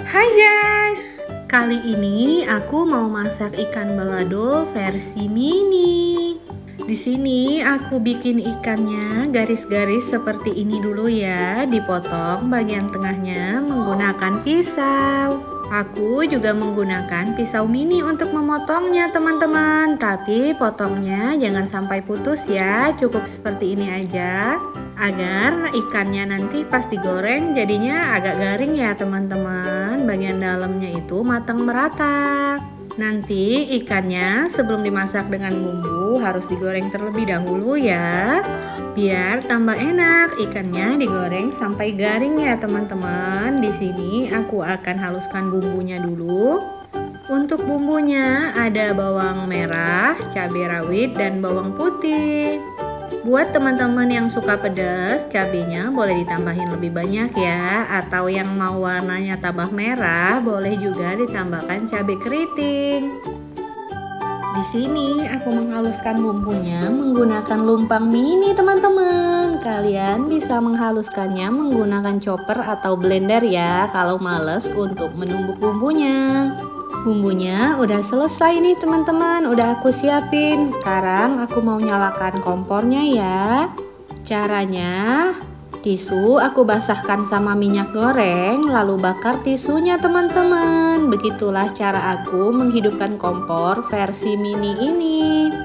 Hai guys, kali ini aku mau masak ikan balado versi mini. Di sini aku bikin ikannya garis-garis seperti ini dulu ya, dipotong bagian tengahnya menggunakan pisau. Aku juga menggunakan pisau mini untuk memotongnya teman-teman, tapi potongnya jangan sampai putus ya, cukup seperti ini aja. Agar ikannya nanti pas digoreng jadinya agak garing ya teman-teman, bagian dalamnya itu matang merata. Nanti ikannya sebelum dimasak dengan bumbu harus digoreng terlebih dahulu ya, biar tambah enak. Ikannya digoreng sampai garing ya teman-teman. Di sini aku akan haluskan bumbunya dulu. Untuk bumbunya ada bawang merah, cabai rawit, dan bawang putih. Buat teman-teman yang suka pedas, cabenya boleh ditambahin lebih banyak ya. Atau yang mau warnanya tambah merah, boleh juga ditambahkan cabai keriting. Di sini aku menghaluskan bumbunya menggunakan lumpang mini teman-teman. Kalian bisa menghaluskannya menggunakan chopper atau blender ya, kalau males untuk menumbuk bumbunya. Bumbunya udah selesai nih teman-teman, udah aku siapin. Sekarang aku mau nyalakan kompornya ya. Caranya, tisu aku basahkan sama minyak goreng, lalu bakar tisunya teman-teman. Begitulah cara aku menghidupkan kompor versi mini ini.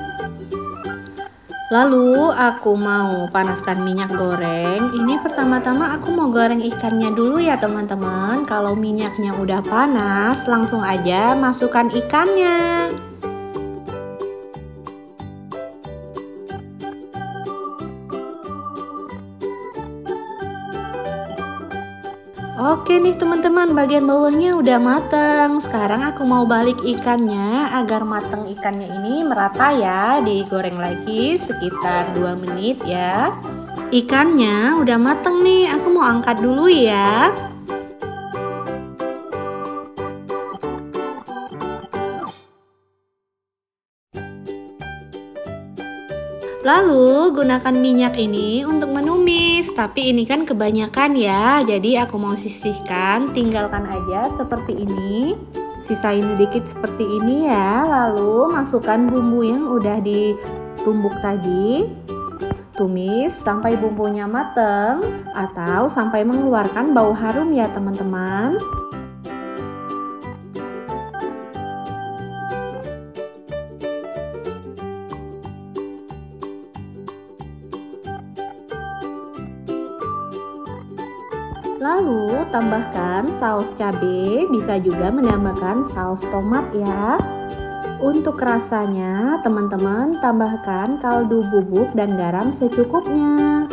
Lalu aku mau panaskan minyak goreng. Ini pertama-tama aku mau goreng ikannya dulu ya teman-teman. Kalau minyaknya udah panas, langsung aja masukkan ikannya. Oke nih teman-teman, bagian bawahnya udah mateng. Sekarang aku mau balik ikannya agar mateng ikannya ini merata ya. Digoreng lagi sekitar 2 menit ya. Ikannya udah mateng nih, aku mau angkat dulu ya. Lalu gunakan minyak ini untuk menumis, tapi ini kan kebanyakan ya, jadi aku mau sisihkan, tinggalkan aja seperti ini. Sisain sedikit seperti ini ya, lalu masukkan bumbu yang udah ditumbuk tadi. Tumis sampai bumbunya mateng atau sampai mengeluarkan bau harum ya teman-teman. Lalu tambahkan saus cabai, bisa juga menambahkan saus tomat ya. Untuk rasanya teman-teman tambahkan kaldu bubuk dan garam secukupnya.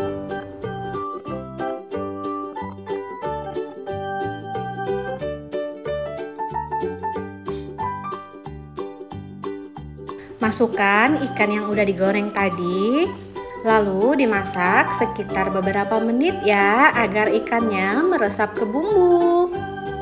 Masukkan ikan yang udah digoreng tadi. Lalu dimasak sekitar beberapa menit ya, agar ikannya meresap ke bumbu.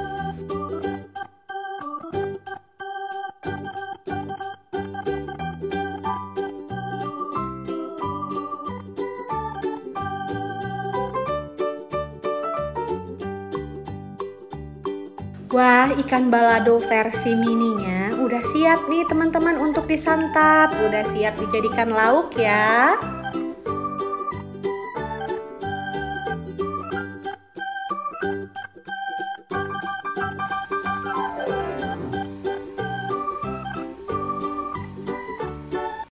Wah, ikan balado versi mininya udah siap nih teman-teman untuk disantap. Udah siap dijadikan lauk ya.